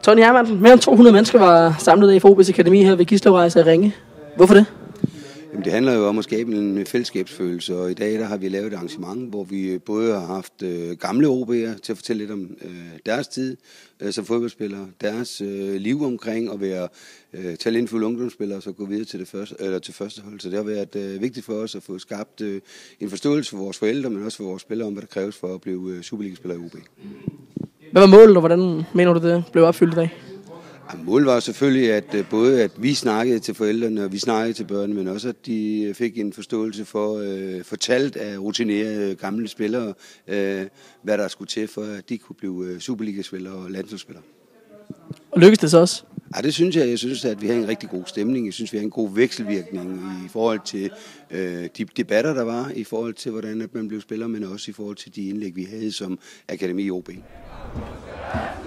Tony Hermansen, mere end 200 mennesker var samlet i FOB's Akademi her ved Gislevrejse i Ringe. Hvorfor det? Jamen, det handler jo om at skabe en fællesskabsfølelse, og i dag der har vi lavet et arrangement, hvor vi både har haft gamle OB'er til at fortælle lidt om deres tid som fodboldspillere, deres liv omkring at være talentfulde ungdomsspillere og så gå videre til første hold. Så det har været vigtigt for os at få skabt en forståelse for vores forældre, men også for vores spillere om, hvad der kræves for at blive Superliga-spiller i OB. Hvad var målet, og hvordan mener du, det blev opfyldt i dag? Målet var selvfølgelig, at både at vi snakkede til forældrene, og vi snakkede til børnene, men også at de fik en forståelse for fortalt af rutinerede gamle spillere, hvad der skulle til for, at de kunne blive Superliga-spillere og landsholdsspillere. Og lykkedes det så også? Ja, det synes jeg. Jeg synes, at vi har en rigtig god stemning. Jeg synes, vi har en god vekselvirkning i forhold til de debatter, der var, i forhold til, hvordan man blev spiller, men også i forhold til de indlæg, vi havde som Akademi OB.